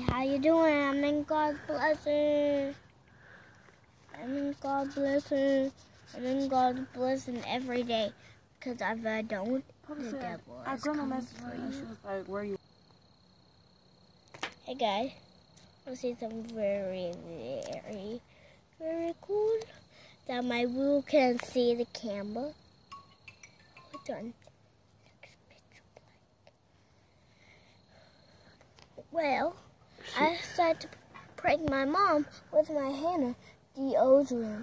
How you doing? I'm in God's blessing. I'm in God's blessing. I'm in God's blessing every day. Because if I don't, the devil is coming for you. She was like, where are you? Hey guys, I see something very cool. That my woo can see the camera. Hold on. Well, I decided to prank my mom with my Hannah deodorant.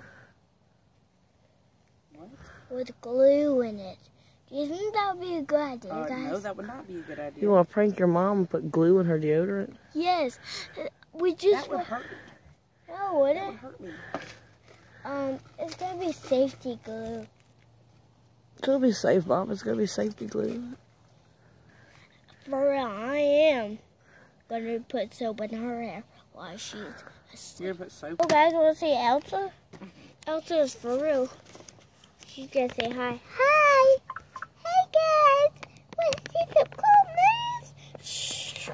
What? With glue in it. Do you think that would be a good idea, guys? No, that would not be a good idea. You want to prank your mom and put glue in her deodorant? Yes. We just that would hurt me. No, would it? That would hurt me. It's going to be safety glue. It's going to be safe, Mom. It's going to be safety glue. For real, I am going to put soap in her hair while she's asleep. You're going to put soap? Oh, guys, want to see Elsa? Elsa is for real. She's going to say hi. Hi! Hey, guys! Want to see some cool moves? Shh.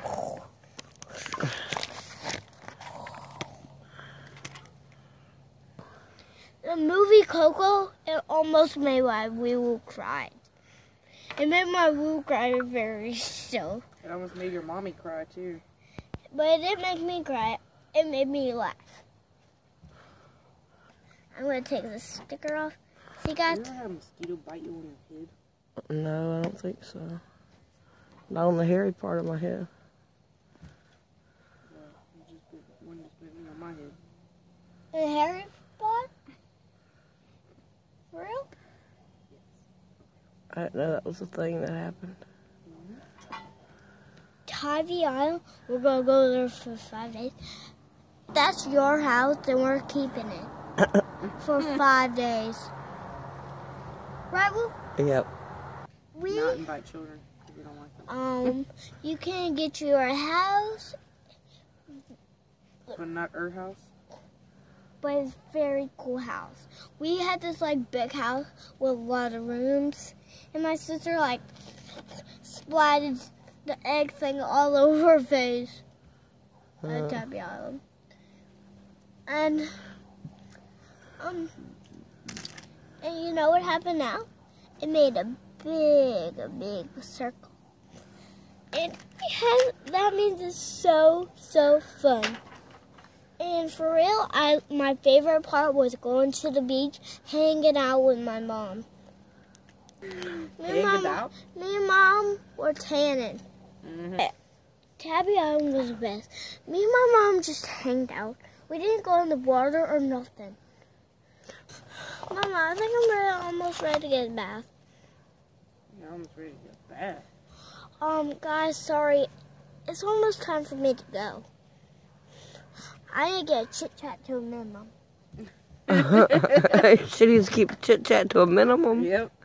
The movie Coco, it almost made my woo cry. It made my woo cry very still. It almost made your mommy cry, too. But it didn't make me cry. It made me laugh. I'm going to take this sticker off. See, guys? You ever had a mosquito bite you on your head? No, I don't think so. Not on the hairy part of my head. Well, one just bit me on my head. The hairy spot? For real? I didn't know that was a thing that happened. Tybee Island, we're going to go there for 5 days. That's your house, and we're keeping it for 5 days. Right, Woo? Yep. We, not invite children because we don't like them. You can get your house, But not our house? but it's a very cool house. We had this like big house with a lot of rooms, and my sister like splattered the egg thing all over her face at Tybee Island. And you know what happened now? It made a big circle. And that means it's so fun. And for real, my favorite part was going to the beach, hanging out with my mom. Me and Mom were tanning. Tybee Island was the best. Me and my mom just hanged out. We didn't go in the water or nothing. Mama, I think I'm almost ready to get a bath. You're almost ready to get a bath. Guys, sorry. It's almost time for me to go. I need to get a chit-chat to a minimum. She needs to keep chit-chat to a minimum. Yep.